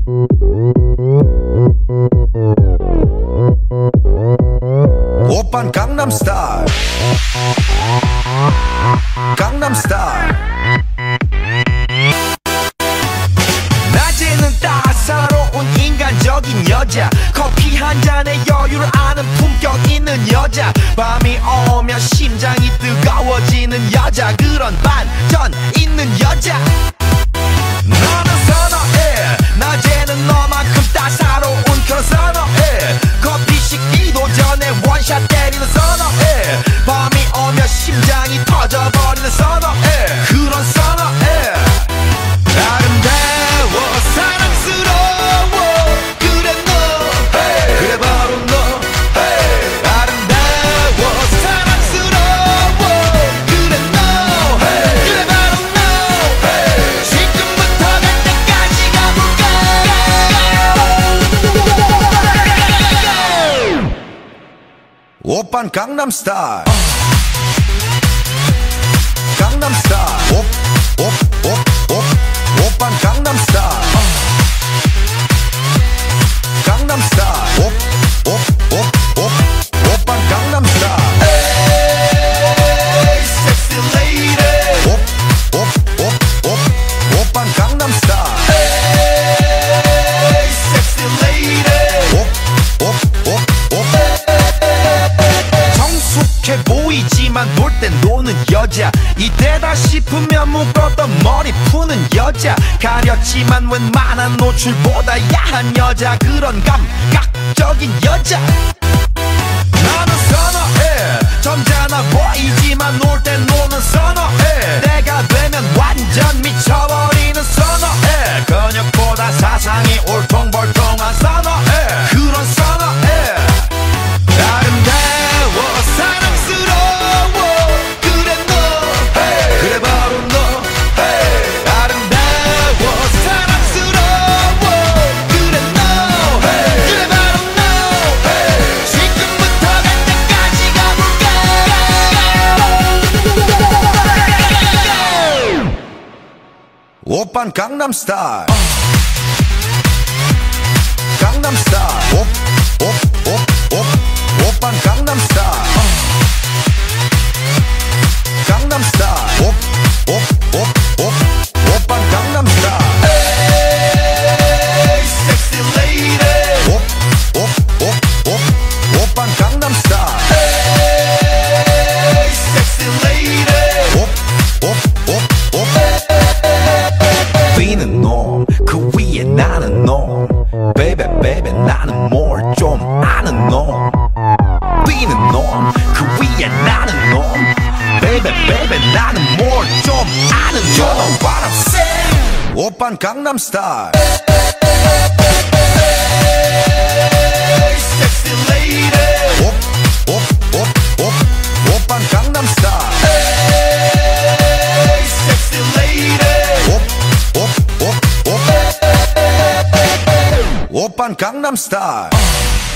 오빤 강남스타일 강남스타일 낮에는 따사로운 인간적인 여자 커피 한 잔에 여유를 아는 품격 있는 여자 밤이 오면 심장이 뜨거워지는 여자 그런 반전 있는 여자 너는 선어해 낮에는 너만큼 따사로운 그런 선어해 커피 식기도 전에 원샷 때리는 선어해 밤이 오면 심장이 터져버리는 선어해 그런 선어해 아름다워 사랑스러워 그래 너 hey. 그래 바로 너 hey. 아름다워 사랑스러워 그래 너 hey. 그래 바로 너 hey. 지금부터 갈 때까지 가볼까 오빤 강남스타일 강남스타일 오빤 강남스타일 강남스타일 오빤 강남스타일 에이 섹시 레이디 오빤 강남스타일 에이 섹시 레이디 성숙해 보이지만 놀 땐 노는 여자 이때다 싶으면 묶었던 머리 푸는 여자 가렸지만 웬만한 노출보다 야한 여자 그런 감각적인 여자 나는 선어해 점잖아 보이지만 놀 땐 노는 선어해 내가 되면 완전 미쳐버리는 선어해 근육보다 사상이 올통벌통한 선어해 그런 선어해 아름다워 사랑스러워 그래 너 hey. 그래 바로 너 hey. 아름다워 사랑스러워 그래 너 hey. 그래 바로 너 hey. 지금부터 갈 때까지 가볼까 오빤 강남스타일 강남스타일 오빤 강남스타일 강남스타일 오빤 강남스타일 에이 섹시 레이디 오빤 강남스타일 에이 섹시 레이디 B는 놈 그 위에 나는 놈 Baby baby 나는 뭘 좀 아는 놈 B는 놈 그 위에 나는 놈 Baby baby 나는 뭘 좀 아는 놈 You know what I'm saying 오빤 강남스타일 Sexy lady 오빤 강남스타일 Sexy lady 오빤 강남스타일